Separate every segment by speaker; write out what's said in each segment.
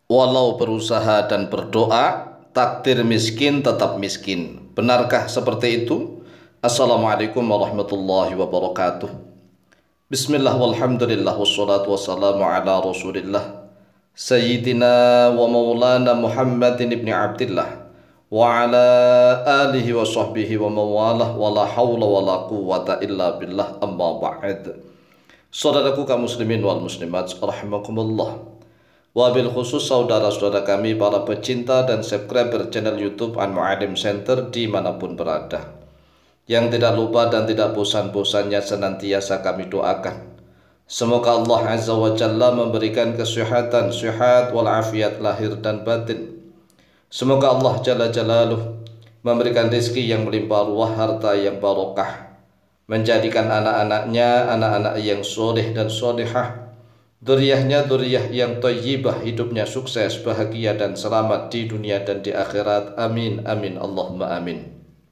Speaker 1: Walau berusaha dan berdoa, takdir miskin tetap miskin. Benarkah seperti itu? Assalamualaikum warahmatullahi wabarakatuh. Bismillah walhamdulillah wassalatu wassalamu ala rasulillah Sayyidina wa maulana Muhammadin ibni Abdillah wa ala alihi wa sahbihi wa mawalah wa la hawla wa la quwwata illa billah amma ba'd. Saudaraku kaum muslimin wal muslimat rahimakumullah. Wabil khusus saudara-saudara kami para pecinta dan subscriber channel YouTube Al-Mu'allim Center dimanapun berada, yang tidak lupa dan tidak bosan-bosannya senantiasa kami doakan, semoga Allah Azza wa Jalla memberikan kesehatan, sehat walafiat lahir dan batin. Semoga Allah Jalla Jalaluh memberikan rezeki yang melimpah ruah, harta yang barokah, menjadikan anak-anaknya anak-anak yang soleh dan solehah, dzurriyyahnya dzurriyyah yang thayyibah, hidupnya sukses, bahagia dan selamat di dunia dan di akhirat. Amin amin Allahumma amin.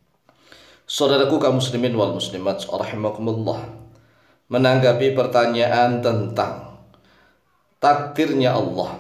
Speaker 1: Saudaraku kaum muslimin wal muslimat rahimakumullah, menanggapi pertanyaan tentang takdirnya Allah.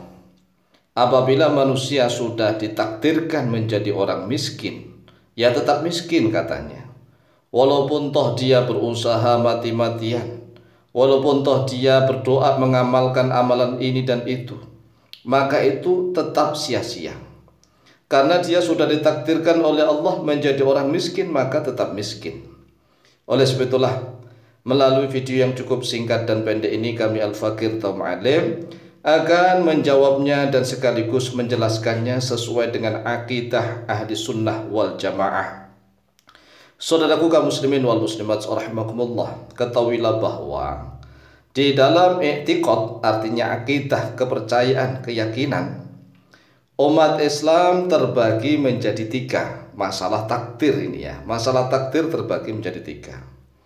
Speaker 1: Apabila manusia sudah ditakdirkan menjadi orang miskin, ya tetap miskin katanya. Walaupun toh dia berusaha mati-matian, walaupun toh dia berdoa mengamalkan amalan ini dan itu, maka itu tetap sia-sia. Karena dia sudah ditakdirkan oleh Allah menjadi orang miskin, maka tetap miskin. Oleh sebab itulah, melalui video yang cukup singkat dan pendek ini, kami Al-Fakir atau Mu'allim akan menjawabnya dan sekaligus menjelaskannya sesuai dengan akidah ahli sunnah wal jamaah. Saudaraku kaum muslimin wal muslimat rahimakumullah, ketahuilah bahwa di dalam i'tiqad, artinya akidah, kepercayaan, keyakinan, umat Islam terbagi menjadi tiga. Masalah takdir ini ya, masalah takdir terbagi menjadi tiga.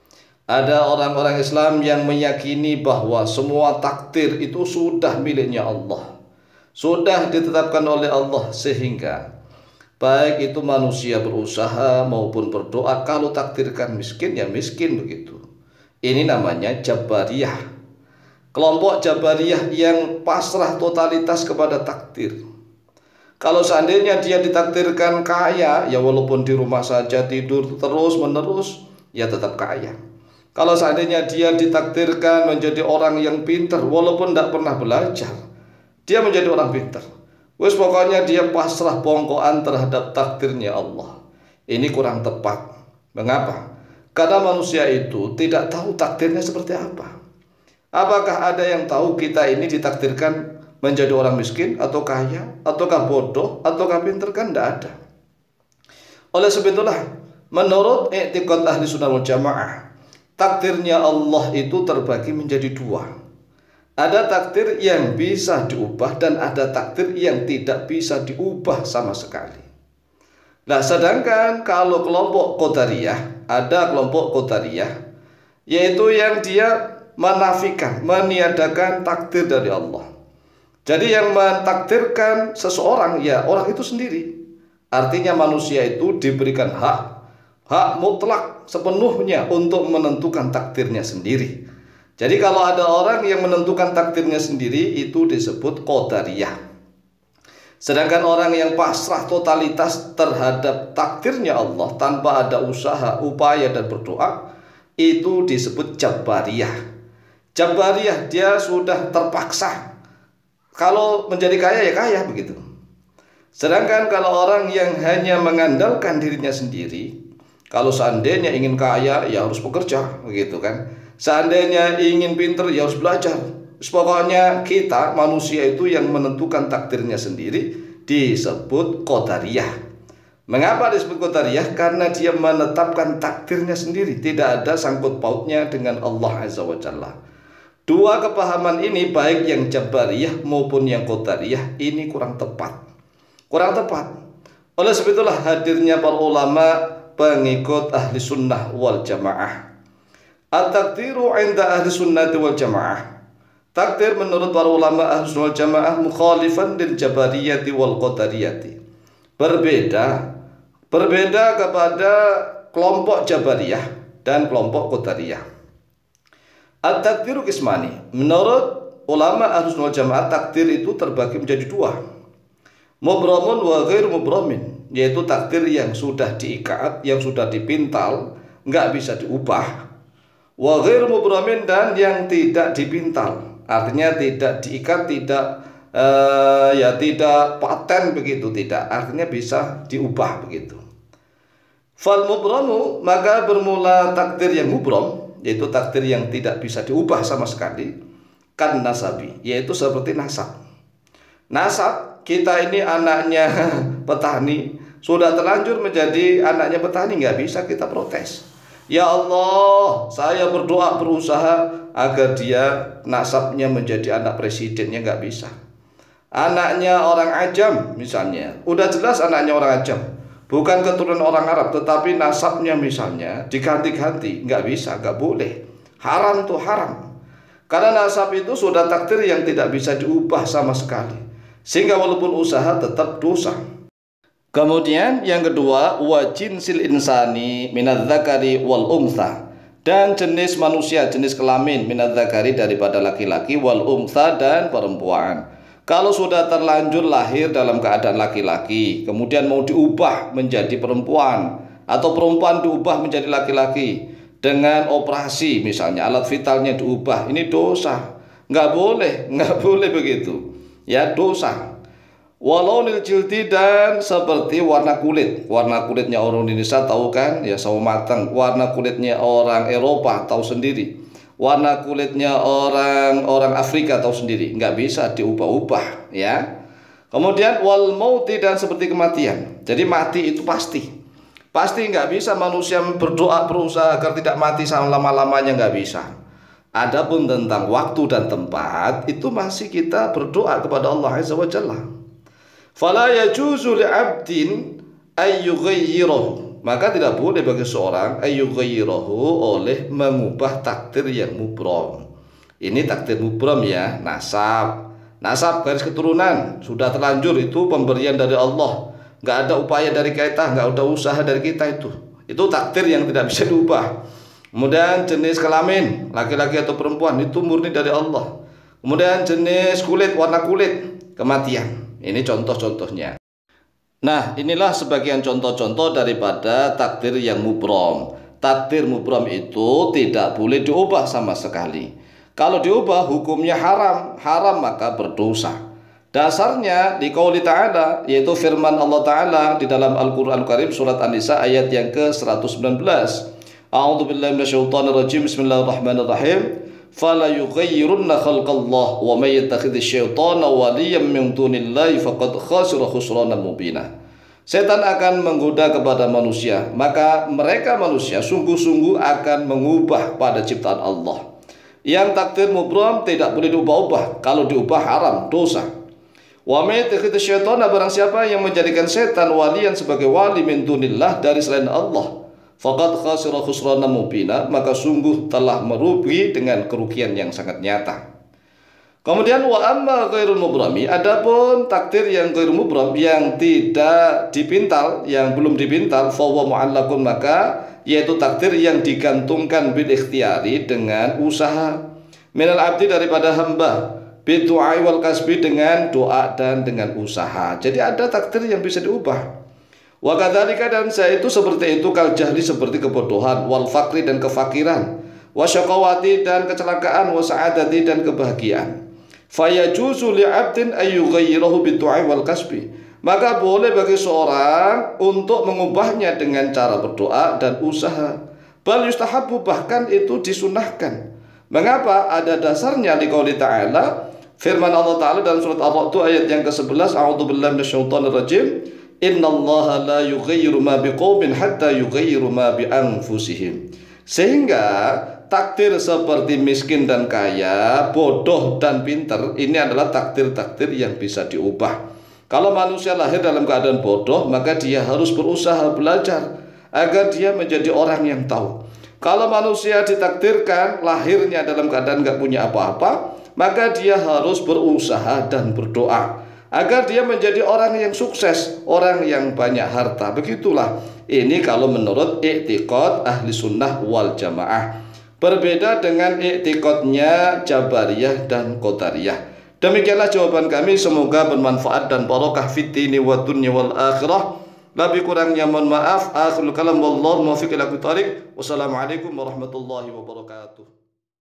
Speaker 1: Ada orang-orang Islam yang meyakini bahwa semua takdir itu sudah miliknya Allah, sudah ditetapkan oleh Allah, sehingga baik itu manusia berusaha maupun berdoa, kalau takdirkan miskin ya miskin begitu. Ini namanya Jabariyah, kelompok Jabariyah yang pasrah totalitas kepada takdir. Kalau seandainya dia ditakdirkan kaya, ya walaupun di rumah saja tidur terus menerus, ya tetap kaya. Kalau seandainya dia ditakdirkan menjadi orang yang pintar, walaupun tidak pernah belajar, dia menjadi orang pintar. Wes pokoknya dia pasrah bongkoan terhadap takdirnya Allah. Ini kurang tepat. Mengapa? Karena manusia itu tidak tahu takdirnya seperti apa. Apakah ada yang tahu kita ini ditakdirkan menjadi orang miskin atau kaya, ataukah bodoh, ataukah pintar? Kan tidak ada. Oleh sebab itulah, menurut i'tiqad ahli sunnah wal jamaah, takdirnya Allah itu terbagi menjadi dua. Ada takdir yang bisa diubah dan ada takdir yang tidak bisa diubah sama sekali. Nah, sedangkan kalau kelompok Qadariyah, ada kelompok Qadariyah, yaitu yang dia menafikan, meniadakan takdir dari Allah. Jadi yang mentakdirkan seseorang ya orang itu sendiri. Artinya manusia itu diberikan hak mutlak sepenuhnya untuk menentukan takdirnya sendiri. Jadi kalau ada orang yang menentukan takdirnya sendiri, itu disebut Qadariyah. Sedangkan orang yang pasrah totalitas terhadap takdirnya Allah tanpa ada usaha, upaya dan berdoa, itu disebut Jabariyah. Jabariyah dia sudah terpaksa, kalau menjadi kaya ya kaya begitu. Sedangkan kalau orang yang hanya mengandalkan dirinya sendiri, kalau seandainya ingin kaya ya harus bekerja begitu kan. Seandainya ingin pinter ya harus belajar. Pokoknya kita manusia itu yang menentukan takdirnya sendiri, disebut Qadariyah. Mengapa disebut Qadariyah? Karena dia menetapkan takdirnya sendiri, tidak ada sangkut pautnya dengan Allah Azza wa Jalla. Dua kepahaman ini, baik yang Jabariyah maupun yang Qadariyah, ini kurang tepat. Kurang tepat. Oleh sebab itulah hadirnya para ulama pengikut ahli sunnah wal jamaah. At-takdiru 'inda ahli sunnati wal jamaah. Takdir menurut para ulama ahli sunnah wal jamaah mukhalifan lil jabariyati wal qadariyati. Berbeda kepada kelompok Jabariyah dan kelompok Qadariyah. At-takdiru qismani. Menurut ulama ahli sunnah wal jamaah, takdir itu terbagi menjadi dua. Mubramun wa ghair mubramin, yaitu takdir yang sudah diikat, yang sudah dipintal, nggak bisa diubah. Wa ghair mubramin, dan yang tidak dipintal, artinya tidak diikat, tidak tidak paten begitu, tidak, artinya bisa diubah begitu. Fal mubramu, maka bermula takdir yang mubram, yaitu takdir yang tidak bisa diubah sama sekali, kan nasabi, yaitu seperti nasab. Nasab, kita ini anaknya petani, sudah terlanjur menjadi anaknya petani, nggak bisa kita protes. Ya Allah, saya berdoa berusaha agar dia nasabnya menjadi anak presidennya, nggak bisa. Anaknya orang Ajam misalnya, udah jelas anaknya orang Ajam, bukan keturunan orang Arab, tetapi nasabnya misalnya diganti-ganti, nggak bisa, nggak boleh. Haram tuh, haram. Karena nasab itu sudah takdir yang tidak bisa diubah sama sekali, sehingga walaupun usaha tetap dosa. Kemudian yang kedua, wa jinsil insani minadzakari wal untha, dan jenis manusia, jenis kelamin, minadzakari daripada laki-laki, wal untha dan perempuan. Kalau sudah terlanjur lahir dalam keadaan laki-laki, kemudian mau diubah menjadi perempuan, atau perempuan diubah menjadi laki-laki dengan operasi misalnya, alat vitalnya diubah, ini dosa. Nggak boleh begitu. Ya, dosa. Walau nil jildi, dan seperti warna kulit. Warna kulitnya orang Indonesia tahu kan, ya sawo matang. Warna kulitnya orang Eropa tahu sendiri. Warna kulitnya orang Afrika tahu sendiri. Nggak bisa diubah-ubah, ya. Kemudian wal mauti, dan seperti kematian. Jadi mati itu pasti. Pasti nggak bisa manusia berdoa berusaha agar tidak mati selama-lamanya, nggak bisa. Adapun tentang waktu dan tempat, itu masih kita berdoa kepada Allah Azza wa Jalla. Fala yajuzu li'abdin ayyughayyirahu, maka tidak boleh bagi seorang ayyughayyirahu, oleh mengubah takdir yang mubram. Ini takdir mubram ya, nasab. Nasab garis keturunan sudah terlanjur, itu pemberian dari Allah. Nggak ada upaya dari kita, nggak ada usaha dari kita, itu takdir yang tidak bisa diubah. Kemudian jenis kelamin, laki-laki atau perempuan, itu murni dari Allah. Kemudian jenis kulit, warna kulit, kematian. Ini contoh-contohnya. Nah, inilah sebagian contoh-contoh daripada takdir yang mubram. Takdir mubram itu tidak boleh diubah sama sekali. Kalau diubah hukumnya haram, haram maka berdosa. Dasarnya di qauli ta'ala, yaitu firman Allah Ta'ala di dalam Al-Quran Karim surat An-Nisa ayat yang ke-119. A'udzu billahi minasyaitonir rajim. Bismillahirrahmanirrahim. Fala yughayyirunna khalqallah wa may yattakhidhish syaitana waliyan min dunillahi faqad khasira khusranan mubina. Setan akan menggoda kepada manusia, maka mereka manusia sungguh-sungguh akan mengubah pada ciptaan Allah. Yang takdir mubram tidak boleh diubah-ubah. Kalau diubah haram, dosa. Wa may yattakhidhish syaitana, barang siapa yang menjadikan setan walian sebagai wali min dunillah, dari selain Allah, faqad khasira khusranan mubina, maka sungguh telah merugi dengan kerugian yang sangat nyata. Kemudian wa amma ghairul mubrami, adapun takdir yang ghairul mubram, yang tidak dipintal, yang belum dipintal, fa huwa mu'allaqun, maka yaitu takdir yang digantungkan bil ikhtiyari, dengan usaha, minal abdi, daripada hamba, bidu'ai wal kasbi, dengan doa dan dengan usaha. Jadi ada takdir yang bisa diubah. Wa kadzalika, dan saya itu seperti itu, kal jahli, seperti kebodohan, wal fakri, dan kefakiran, wa syaqawati, dan kecelakaan, wa sa'adati, dan kebahagiaan. Fayajuzu li'abdin ayyughayyirahu bidu'ai wal kasbi, maka boleh bagi seorang untuk mengubahnya dengan cara berdoa dan usaha. Bal yustahabu, bahkan itu disunahkan. Mengapa? Ada dasarnya di qauli ta'ala, firman Allah Ta'ala dalam surat Ar-Ra'd ayat yang ke-11, A'udzu billahi minasyaitonir rajim. Innallaha la yughayyiru ma biqaumin hatta yughayyiru ma bi anfusihim. Sehingga takdir seperti miskin dan kaya, bodoh dan pinter, ini adalah takdir-takdir yang bisa diubah. Kalau manusia lahir dalam keadaan bodoh, maka dia harus berusaha belajar agar dia menjadi orang yang tahu. Kalau manusia ditakdirkan lahirnya dalam keadaan nggak punya apa-apa, maka dia harus berusaha dan berdoa agar dia menjadi orang yang sukses, orang yang banyak harta. Begitulah ini kalau menurut i'tiqad ahli sunnah wal jamaah. Berbeda dengan i'tiqadnya Jabariyah dan Qadariyah. Demikianlah jawaban kami, semoga bermanfaat dan barokah fid dini wa dunya wal akhirah. Lebih kurangnya mohon maaf. Akhirul kalam wallahu muwaffiq ila aqwamit thoriq. Wassalamualaikum warahmatullahi wabarakatuh.